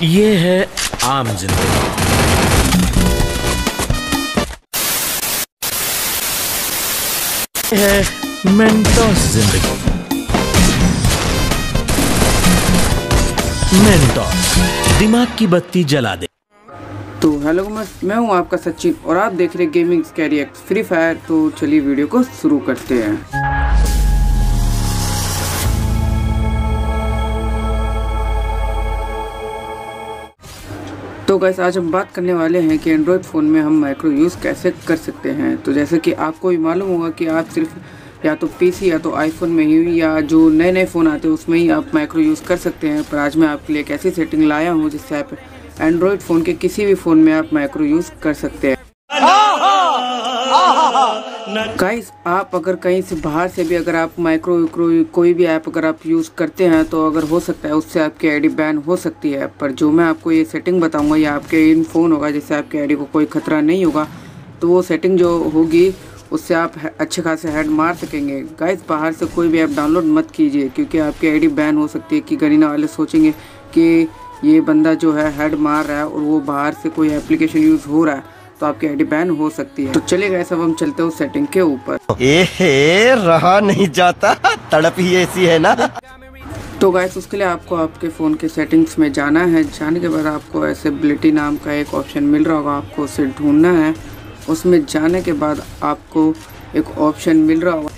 ये है आम जिंदगी। ये है मेंटोस जिंदगी। मेंटोस दिमाग की बत्ती जला दे। तो हेलो मैं हूं आपका सचिन और आप देख रहे gaming scary X Free Fire. तो चलिए वीडियो को शुरू करते हैं। तो गाइस आज हम बात करने वाले हैं कि एंड्रॉयड फ़ोन में हम माइक्रो यूज़ कैसे कर सकते हैं। तो जैसे कि आपको भी मालूम होगा कि आप सिर्फ या तो पीसी या तो आईफोन में ही या जो नए नए फ़ोन आते हैं उसमें ही आप माइक्रो यूज़ कर सकते हैं। पर आज मैं आपके लिए एक ऐसी सेटिंग लाया हूँ जिससे आप एंड्रॉयड फ़ोन के किसी भी फ़ोन में आप माइक्रो यूज़ कर सकते हैं। गाइस आप अगर कहीं से बाहर से भी अगर आप माइक्रो कोई भी ऐप अगर आप यूज़ करते हैं तो अगर हो सकता है उससे आपकी आईडी बैन हो सकती है। पर जो मैं आपको ये सेटिंग बताऊंगा ये आपके इन फ़ोन होगा जिससे आपकी आईडी को कोई खतरा नहीं होगा। तो वो सेटिंग जो होगी उससे आप अच्छे खासे हेड मार सकेंगे। गाइस बाहर से कोई भी ऐप डाउनलोड मत कीजिए क्योंकि आपकी आईडी बैन हो सकती है कि गरीना वाले सोचेंगे कि ये बंदा जो है हेड मार रहा है और वो बाहर से कोई एप्लीकेशन यूज़ हो रहा है तो आपकी आईडी बैन हो सकती है। तो चलिए गाइस अब हम चलते हैं उस सेटिंग के ऊपर। रहा नहीं जाता, तड़प ही ऐसी है ना। तो गाइस उसके लिए आपको आपके फ़ोन के सेटिंग्स में जाना है। जाने के बाद आपको एसेबिलिटी नाम का एक ऑप्शन मिल रहा होगा, आपको उसे ढूंढना है। उसमें जाने के बाद आपको एक ऑप्शन मिल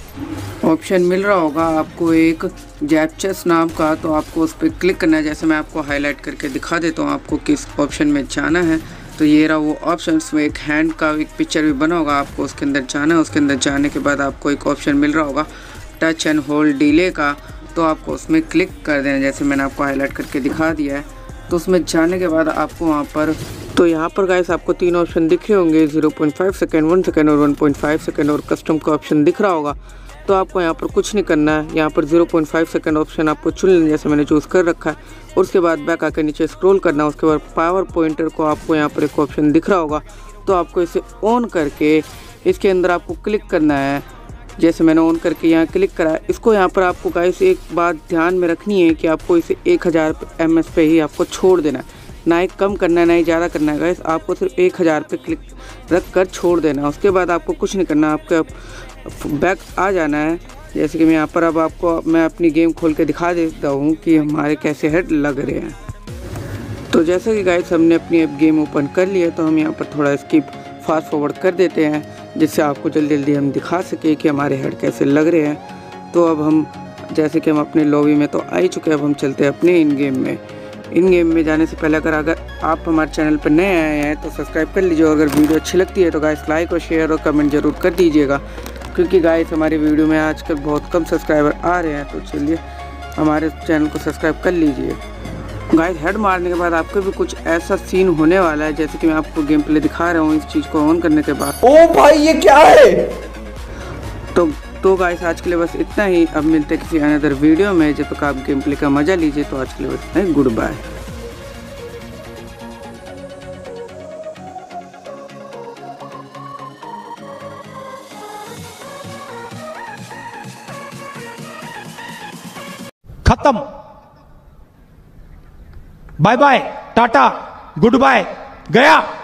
रहा होगा आपको एक जैप्चर्स नाम का। तो आपको उस पर क्लिक करना है। जैसे मैं आपको हाईलाइट करके दिखा देता हूँ आपको किस ऑप्शन में जाना है। तो ये रहा वो ऑप्शन में एक हैंड का एक पिक्चर भी बना होगा, आपको उसके अंदर जाना है। उसके अंदर जाने के बाद आपको एक ऑप्शन मिल रहा होगा टच एंड होल्ड डिले का। तो आपको उसमें क्लिक कर देना जैसे मैंने आपको हाईलाइट करके दिखा दिया है। तो उसमें जाने के बाद आपको वहाँ पर यहाँ पर गाइस आपको 3 ऑप्शन दिख रहे होंगे, 0.5 सेकेंड, 1 सेकेंड और 1.5 सेकेंड और कस्टम का ऑप्शन दिख रहा होगा। तो आपको यहाँ पर कुछ नहीं करना है। यहाँ पर 0.5 सेकेंड ऑप्शन आपको चुन लेना जैसे मैंने चूज़ कर रखा है। और उसके बाद बैक आकर नीचे स्क्रॉल करना है। उसके बाद पावर पॉइंटर को आपको यहाँ पर एक ऑप्शन दिख रहा होगा। तो आपको इसे ऑन करके इसके अंदर आपको क्लिक करना है। जैसे मैंने ऑन करके यहाँ क्लिक करा। इसको यहाँ पर आपको गाइस एक बात ध्यान में रखनी है कि आपको इसे 1000 ms पे ही आपको छोड़ देना है, ना ही कम करना है ना ही ज़्यादा करना है। गाइस आपको सिर्फ 1000 पे क्लिक रख कर छोड़ देना है। उसके बाद आपको कुछ नहीं करना, आपका बैक आ जाना है। जैसे कि मैं यहाँ पर अब आपको मैं अपनी गेम खोल के दिखा देता हूँ कि हमारे कैसे हेड लग रहे हैं। तो जैसे कि गाइस हमने अपनी अब गेम ओपन कर लिया तो हम यहाँ पर थोड़ा स्किप फास्ट फॉरवर्ड कर देते हैं जिससे आपको जल्दी जल्दी हम दिखा सके कि हमारे हेड कैसे लग रहे हैं। तो अब हम जैसे कि हम अपने लॉबी में तो आ ही चुके हैं, अब हम चलते हैं अपने इन गेम में जाने से पहले अगर आप हमारे चैनल पर नए आए हैं तो सब्सक्राइब कर लीजिए। अगर वीडियो अच्छी लगती है तो गाइस लाइक और शेयर और कमेंट ज़रूर कर दीजिएगा क्योंकि गाइस हमारी वीडियो में आजकल बहुत कम सब्सक्राइबर आ रहे हैं। तो चलिए हमारे चैनल को सब्सक्राइब कर लीजिए। गाइस हेड मारने के बाद आपको भी कुछ ऐसा सीन होने वाला है जैसे कि मैं आपको गेम प्ले दिखा रहा हूँ इस चीज़ को ऑन करने के बाद। ओ भाई ये क्या है। तो गाइस आज के लिए बस इतना ही। अब मिलते हैं किसी अनदर वीडियो में। जब तक आप गेम प्ले का मजा लीजिए। तो आज के लिए बस इतना ही। Good bye. खत्म। Bye bye, tata, good bye, गया।